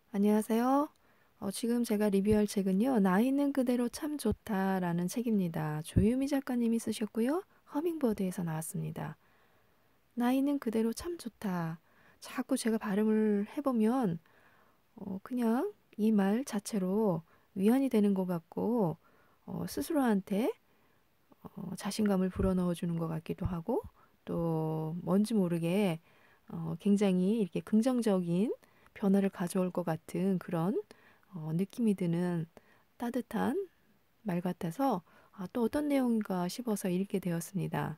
안녕하세요. 지금 제가 리뷰할 책은요, 나 있는 그대로 참 좋다라는 책입니다. 조유미 작가님이 쓰셨고요, 허밍버드에서 나왔습니다. 나 있는 그대로 참 좋다. 자꾸 제가 발음을 해보면, 그냥 이 말 자체로 위안이 되는 것 같고, 스스로한테 자신감을 불어넣어 주는 것 같기도 하고, 또 뭔지 모르게 굉장히 이렇게 긍정적인 변화를 가져올 것 같은 그런 느낌이 드는 따뜻한 말 같아서 또 어떤 내용인가 싶어서 읽게 되었습니다.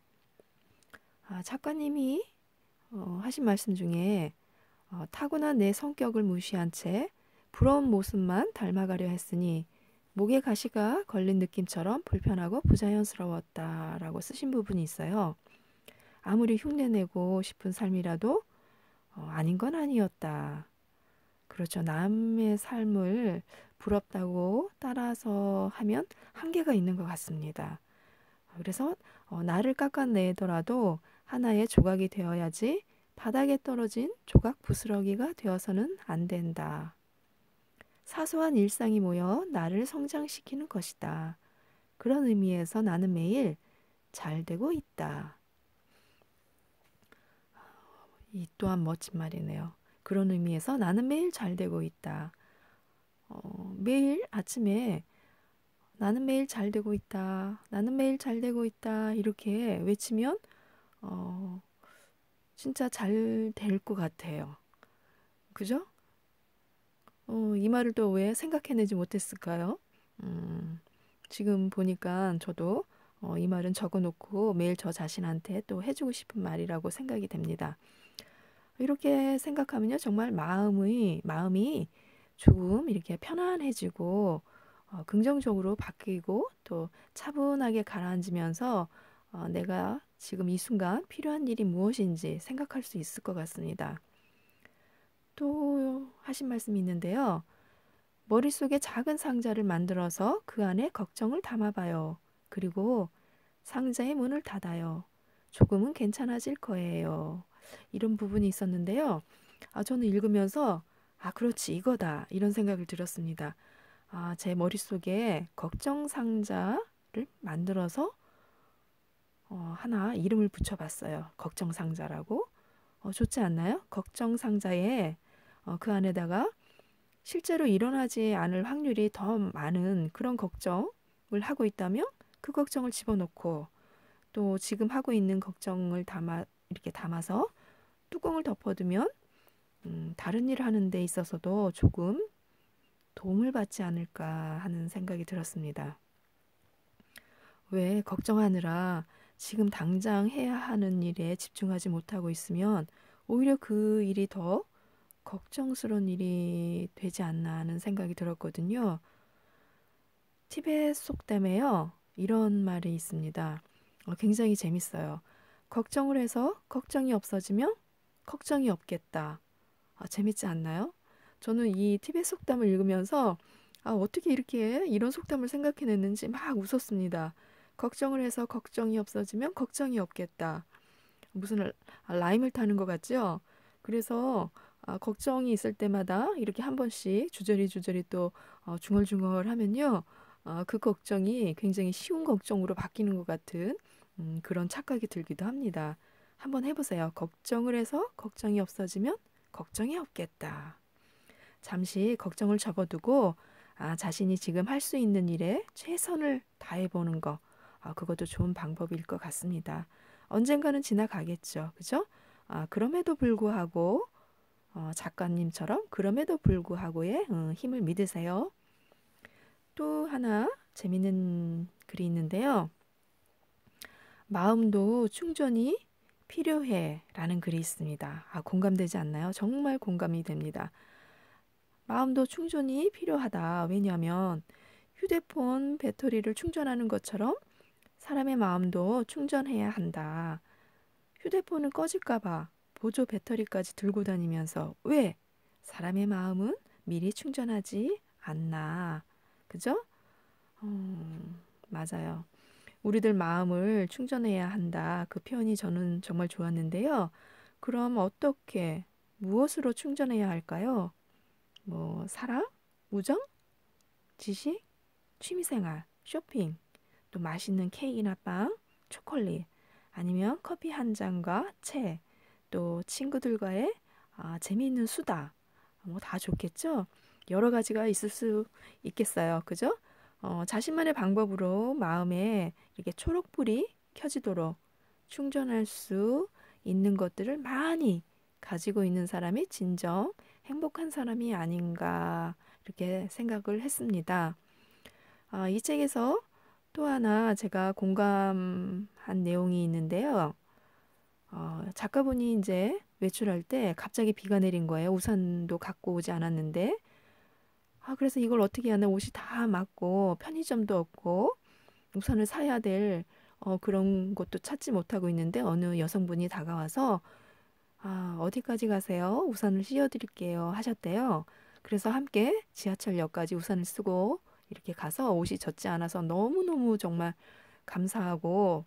작가님이 하신 말씀 중에 타고난 내 성격을 무시한 채 부러운 모습만 닮아가려 했으니 목에 가시가 걸린 느낌처럼 불편하고 부자연스러웠다라고 쓰신 부분이 있어요. 아무리 흉내내고 싶은 삶이라도 아닌 건 아니었다. 그렇죠. 남의 삶을 부럽다고 따라서 하면 한계가 있는 것 같습니다. 그래서 나를 깎아내더라도 하나의 조각이 되어야지 바닥에 떨어진 조각 부스러기가 되어서는 안 된다. 사소한 일상이 모여 나를 성장시키는 것이다. 그런 의미에서 나는 매일 잘 되고 있다. 이 또한 멋진 말이네요. 그런 의미에서 나는 매일 잘 되고 있다. 매일 아침에 나는 매일 잘 되고 있다. 나는 매일 잘 되고 있다. 이렇게 외치면 어, 진짜 잘 될 것 같아요. 그죠? 이 말을 또 왜 생각해내지 못했을까요? 음, 지금 보니까 저도 이 말은 적어놓고 매일 저 자신한테 또 해주고 싶은 말이라고 생각이 됩니다. 이렇게 생각하면요, 정말 마음이 조금 이렇게 편안해지고, 긍정적으로 바뀌고, 또 차분하게 가라앉으면서, 내가 지금 이 순간 필요한 일이 무엇인지 생각할 수 있을 것 같습니다. 또 하신 말씀이 있는데요. 머릿속에 작은 상자를 만들어서 그 안에 걱정을 담아봐요. 그리고 상자의 문을 닫아요. 조금은 괜찮아질 거예요. 이런 부분이 있었는데요. 저는 읽으면서, 그렇지, 이거다. 이런 생각을 들었습니다. 제 머릿속에 걱정 상자를 만들어서 하나 이름을 붙여봤어요. 걱정 상자라고. 좋지 않나요? 걱정 상자에 그 안에다가 실제로 일어나지 않을 확률이 더 많은 그런 걱정을 하고 있다면 그 걱정을 집어넣고 또 지금 하고 있는 걱정을 이렇게 담아서 뚜껑을 덮어두면 다른 일을 하는 데 있어서도 조금 도움을 받지 않을까 하는 생각이 들었습니다. 왜 걱정하느라 지금 당장 해야 하는 일에 집중하지 못하고 있으면 오히려 그 일이 더 걱정스러운 일이 되지 않나 하는 생각이 들었거든요. 티베트 속담에요. 이런 말이 있습니다. 굉장히 재밌어요. 걱정을 해서 걱정이 없어지면 걱정이 없겠다. 재밌지 않나요? 저는 이 티베트 속담을 읽으면서 어떻게 이렇게 이런 속담을 생각해냈는지 막 웃었습니다. 걱정을 해서 걱정이 없어지면 걱정이 없겠다. 무슨 라임을 타는 것 같죠? 그래서 걱정이 있을 때마다 이렇게 한 번씩 주저리 또 중얼중얼 하면요. 그 걱정이 굉장히 쉬운 걱정으로 바뀌는 것 같은 그런 착각이 들기도 합니다. 한번 해보세요. 걱정을 해서 걱정이 없어지면 걱정이 없겠다. 잠시 걱정을 접어두고 자신이 지금 할 수 있는 일에 최선을 다해보는 거. 그것도 좋은 방법일 것 같습니다. 언젠가는 지나가겠죠. 그죠? 그럼에도 불구하고 작가님처럼 그럼에도 불구하고의 힘을 믿으세요. 또 하나 재밌는 글이 있는데요. 마음도 충전이 필요해 라는 글이 있습니다. 공감되지 않나요? 정말 공감이 됩니다. 마음도 충전이 필요하다. 왜냐하면 휴대폰 배터리를 충전하는 것처럼 사람의 마음도 충전해야 한다. 휴대폰은 꺼질까봐 보조 배터리까지 들고 다니면서 왜 사람의 마음은 미리 충전하지 않나. 그죠? 맞아요. 우리들 마음을 충전해야 한다. 그 표현이 저는 정말 좋았는데요. 그럼 어떻게, 무엇으로 충전해야 할까요? 뭐 사랑, 우정, 지식, 취미생활, 쇼핑, 또 맛있는 케이크나 빵, 초콜릿, 아니면 커피 한 잔과 책, 또 친구들과의 재미있는 수다, 뭐 다 좋겠죠? 여러 가지가 있을 수 있겠어요. 그죠? 자신만의 방법으로 마음에 이렇게 초록불이 켜지도록 충전할 수 있는 것들을 많이 가지고 있는 사람이 진정 행복한 사람이 아닌가 이렇게 생각을 했습니다. 이 책에서 또 하나 제가 공감한 내용이 있는데요. 작가분이 이제 외출할 때 갑자기 비가 내린 거예요. 우산도 갖고 오지 않았는데. 그래서 이걸 어떻게 하나 옷이 다 맞고 편의점도 없고 우산을 사야 될 그런 곳도 찾지 못하고 있는데 어느 여성분이 다가와서 어디까지 가세요? 우산을 씌워드릴게요 하셨대요. 그래서 함께 지하철역까지 우산을 쓰고 이렇게 가서 옷이 젖지 않아서 너무너무 정말 감사하고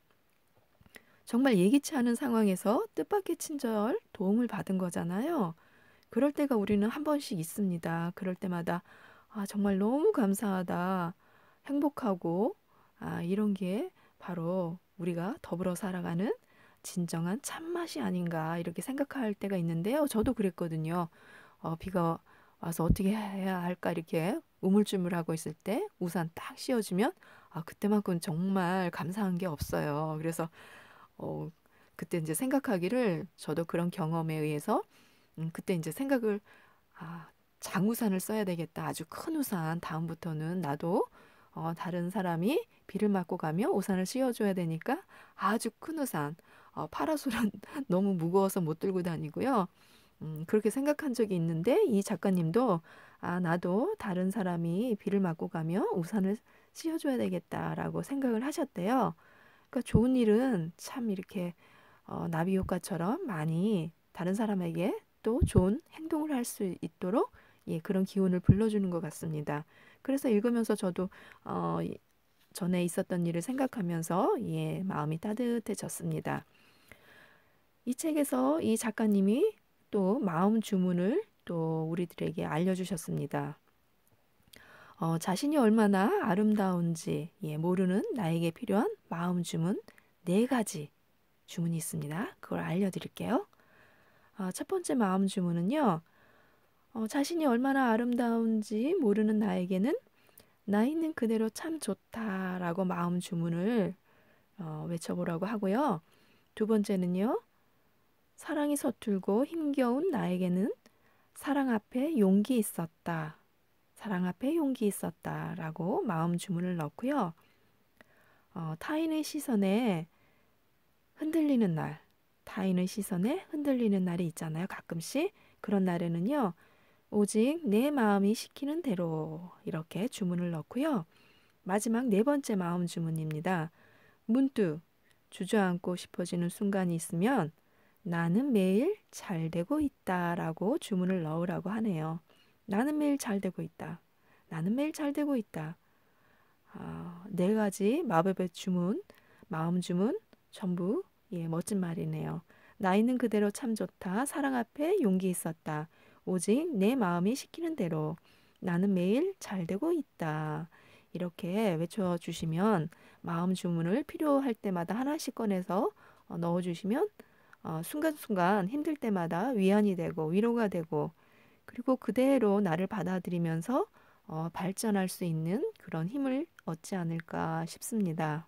정말 예기치 않은 상황에서 뜻밖의 친절 도움을 받은 거잖아요. 그럴 때가 우리는 한 번씩 있습니다. 그럴 때마다 정말 너무 감사하다, 행복하고 이런 게 바로 우리가 더불어 살아가는 진정한 참맛이 아닌가 이렇게 생각할 때가 있는데요. 저도 그랬거든요. 비가 와서 어떻게 해야 할까 이렇게 우물쭈물하고 있을 때 우산 딱 씌워주면 그때만큼 정말 감사한 게 없어요. 그래서 어, 그때 이제 생각하기를 저도 그런 경험에 의해서 그때 이제 생각을 아, 장우산을 써야 되겠다. 아주 큰 우산. 다음부터는 나도 다른 사람이 비를 맞고 가며 우산을 씌워줘야 되니까 아주 큰 우산. 파라솔은 너무 무거워서 못 들고 다니고요. 그렇게 생각한 적이 있는데 이 작가님도 나도 다른 사람이 비를 맞고 가며 우산을 씌워줘야 되겠다라고 생각을 하셨대요. 그러니까 좋은 일은 참 이렇게 나비 효과처럼 많이 다른 사람에게 또 좋은 행동을 할 수 있도록 그런 기운을 불러주는 것 같습니다. 그래서 읽으면서 저도 전에 있었던 일을 생각하면서 마음이 따뜻해졌습니다. 이 책에서 이 작가님이 또 마음 주문을 또 우리들에게 알려주셨습니다. 자신이 얼마나 아름다운지 모르는 나에게 필요한 마음 주문 4가지 주문이 있습니다. 그걸 알려드릴게요. 첫 번째 마음 주문은요. 자신이 얼마나 아름다운지 모르는 나에게는 나 있는 그대로 참 좋다라고 마음 주문을 외쳐보라고 하고요. 두 번째는요. 사랑이 서툴고 힘겨운 나에게는 사랑 앞에 용기 있었다. 사랑 앞에 용기 있었다라고 마음 주문을 넣고요. 타인의 시선에 흔들리는 날, 타인의 시선에 흔들리는 날이 있잖아요. 가끔씩 그런 날에는요. 오직 내 마음이 시키는 대로 이렇게 주문을 넣고요. 마지막 4번째 마음 주문입니다. 문득 주저앉고 싶어지는 순간이 있으면 나는 매일 잘 되고 있다라고 주문을 넣으라고 하네요. 나는 매일 잘 되고 있다. 나는 매일 잘 되고 있다. 4가지 마법의 주문, 마음 주문 전부 멋진 말이네요. 나 있는 그대로 참 좋다. 사랑 앞에 용기 있었다. 오직 내 마음이 시키는 대로 나는 매일 잘 되고 있다. 이렇게 외쳐주시면 마음 주문을 필요할 때마다 하나씩 꺼내서 넣어주시면 순간순간 힘들 때마다 위안이 되고 위로가 되고 그리고 그대로 나를 받아들이면서 발전할 수 있는 그런 힘을 얻지 않을까 싶습니다.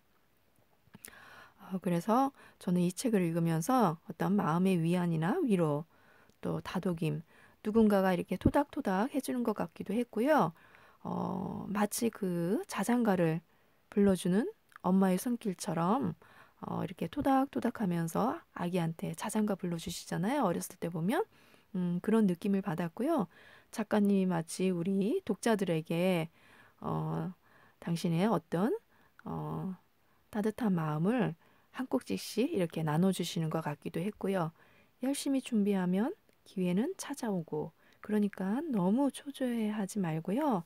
그래서 저는 이 책을 읽으면서 어떤 마음의 위안이나 위로 또 다독임 누군가가 이렇게 토닥토닥 해주는 것 같기도 했고요. 마치 그 자장가를 불러주는 엄마의 손길처럼 이렇게 토닥토닥 하면서 아기한테 자장가 불러주시잖아요. 어렸을 때 보면. 그런 느낌을 받았고요. 작가님이 마치 우리 독자들에게 당신의 어떤 따뜻한 마음을 한 꼭지씩 이렇게 나눠주시는 것 같기도 했고요. 열심히 준비하면 기회는 찾아오고 그러니까 너무 초조해하지 말고요.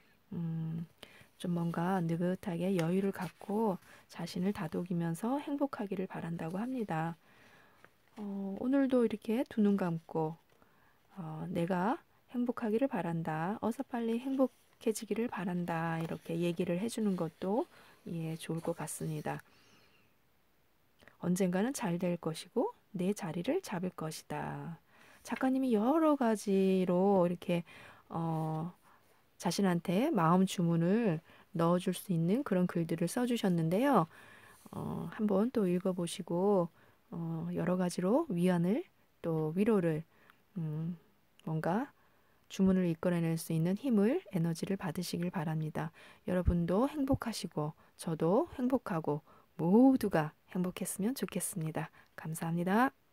좀 뭔가 느긋하게 여유를 갖고 자신을 다독이면서 행복하기를 바란다고 합니다. 오늘도 이렇게 두 눈 감고 내가 행복하기를 바란다. 어서 빨리 행복해지기를 바란다. 이렇게 얘기를 해주는 것도 예, 좋을 것 같습니다. 언젠가는 잘 될 것이고 내 자리를 잡을 것이다. 작가님이 여러 가지로 이렇게 자신한테 마음 주문을 넣어줄 수 있는 그런 글들을 써주셨는데요. 한번 또 읽어보시고 여러 가지로 위안을 또 위로를 음, 뭔가 주문을 이끌어낼 수 있는 힘을 에너지를 받으시길 바랍니다. 여러분도 행복하시고 저도 행복하고 모두가 행복했으면 좋겠습니다. 감사합니다.